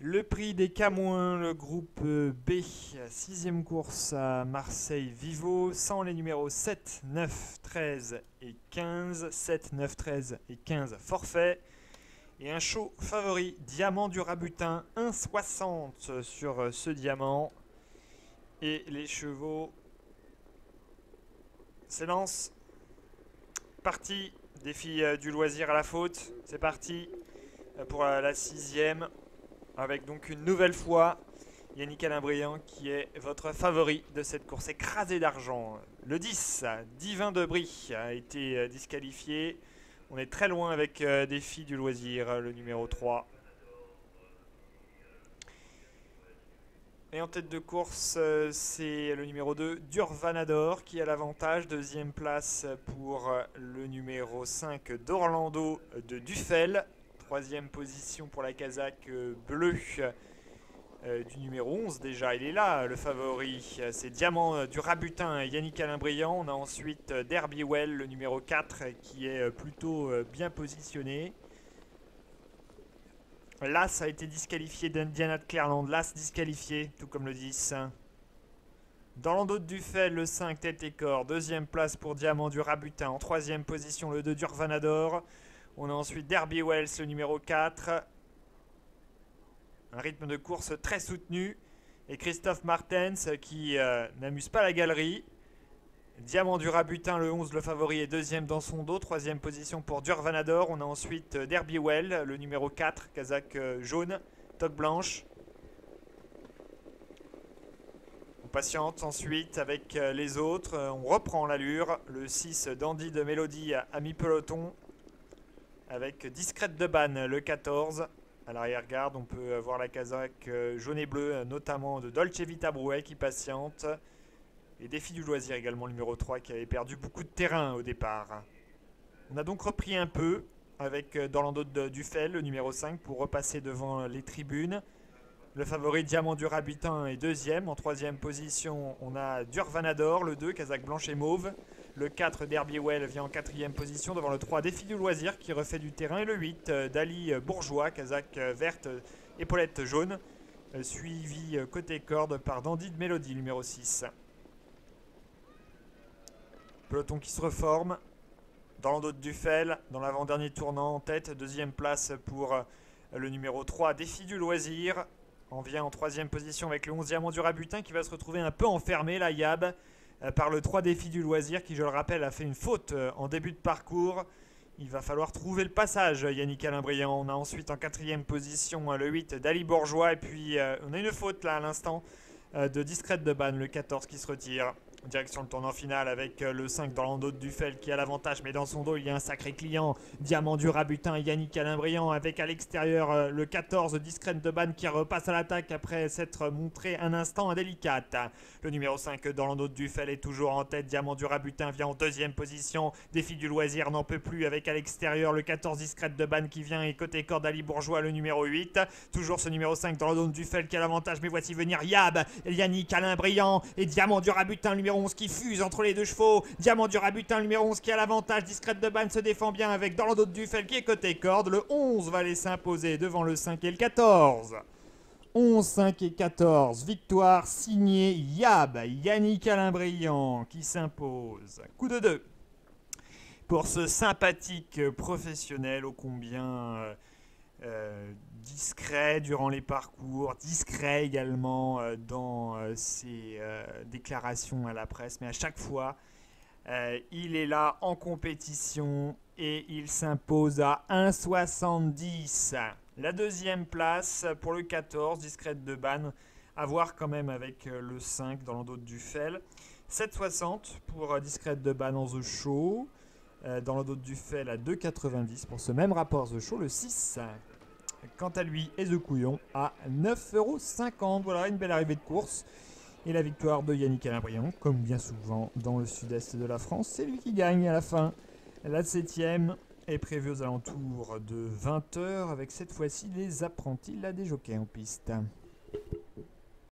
Le prix des Camouins, le groupe B, sixième course à Marseille-Vivo, sans les numéros 7, 9, 13 et 15. 7, 9, 13 et 15 forfait. Et un chaud favori, Diamant du Rabutin, 1,60 sur ce diamant. Et les chevaux s'élancent. Parti, défi du loisir à la faute. C'est parti pour la sixième. Avec donc une nouvelle fois Yannick Alain-Briand qui est votre favori de cette course écrasée d'argent. Le 10, Divin de Brie, a été disqualifié. On est très loin avec Défi du loisir, le numéro 3. Et en tête de course, c'est le numéro 2, Durvanador, qui a l'avantage. Deuxième place pour le numéro 5, d'Orlando de Duffel. Troisième position pour la casaque bleue du numéro 11 déjà. Il est là, le favori. C'est Diamant du Rabutin, Yannick Alain-Briand. On a ensuite Derby Well, le numéro 4, qui est plutôt bien positionné. L'As a été disqualifié d'Indiana de Clairland. L'As disqualifié, tout comme le 10. Dans l'endos de Duffel, le 5, Tête et Corps. Deuxième place pour Diamant du Rabutin. En troisième position, le 2, Durvanador. On a ensuite Derby Wells, le numéro 4. Un rythme de course très soutenu. Et Christophe Martens qui n'amuse pas la galerie. Diamant du Rabutin, le 11, le favori, est deuxième dans son dos. Troisième position pour Durvanador. On a ensuite Derby Well, le numéro 4, casaque jaune, toque blanche. On patiente ensuite avec les autres. On reprend l'allure. Le 6, Dandy de Mélodie, à mi-peloton. Avec Discrète de Banne, le 14. À l'arrière-garde, on peut voir la casaque jaune et bleue, notamment de Dolce Vita Brouet qui patiente. Et Défi du loisir également, le numéro 3, qui avait perdu beaucoup de terrain au départ. On a donc repris un peu avec dans l'endos de Duffel, le numéro 5, pour repasser devant les tribunes. Le favori Diamant du Rabutin est deuxième. En troisième position, on a Durvanador, le 2, casaque blanche et mauve. Le 4, Derby Well, vient en quatrième position devant le 3, Défi du loisir, qui refait du terrain. Et le 8, Dali Bourgeois, casaque verte, épaulette jaune, suivi côté corde par Dandy de Mélodie, numéro 6. Peloton qui se reforme. Dans l'endos de Duffel, dans l'avant-dernier tournant en tête. Deuxième place pour le numéro 3, Défi du loisir. On vient en troisième position avec le 11 Diamant du Rabutin qui va se retrouver un peu enfermé, la Yab, par le 3 Défi du loisir qui, je le rappelle, a fait une faute en début de parcours. Il va falloir trouver le passage, Yannick Alain-Briand. On a ensuite en quatrième position le 8 Dali Bourgeois. Et puis on a une faute là à l'instant de Discrète de Banne, le 14 qui se retire. Direction le tournant final avec le 5 dans l'endos de Duffel qui a l'avantage, mais dans son dos il y a un sacré client, Diamant du Rabutin, Yannick Alain-Briand, avec à l'extérieur le 14 Discrète de Banne qui repasse à l'attaque après s'être montré un instant indélicate. Le numéro 5 dans l'endos de Duffel est toujours en tête. Diamant du Rabutin vient en deuxième position. Défi du loisir n'en peut plus avec à l'extérieur le 14 Discrète de Banne qui vient, et côté corde Ali Bourgeois, le numéro 8. Toujours ce numéro 5 dans l'endos de Duffel qui a l'avantage, mais voici venir Yab, Yannick Alain-Briand et Diamant du Rabutin, numéro 11 qui fuse entre les deux chevaux. Diamant du Rabutin, numéro 11 qui a l'avantage. Discrète de Banne se défend bien avec dans l'endos de Duffel qui est côté corde. Le 11 va aller s'imposer devant le 5 et le 14. 11, 5 et 14. Victoire signée Yab, Yannick Alain-Briand qui s'impose. Coup de 2 pour ce sympathique professionnel ô combien discret durant les parcours, discret également dans ses déclarations à la presse, mais à chaque fois il est là en compétition et il s'impose à 1,70. La deuxième place pour le 14, Discrète de Banne, à voir quand même avec le 5 dans l'endos de Duffel. 7,60 pour Discrète de Banne en The Show. Dans l'endos de Duffel à 2,90 pour ce même rapport The Show. Le 6, quant à lui, est The Couillon à 9,50 €. Voilà, une belle arrivée de course. Et la victoire de Yannick Alain-Briand, comme bien souvent dans le sud-est de la France, c'est lui qui gagne à la fin. La 7e est prévue aux alentours de 20 h avec cette fois-ci les apprentis là des jockeys en piste.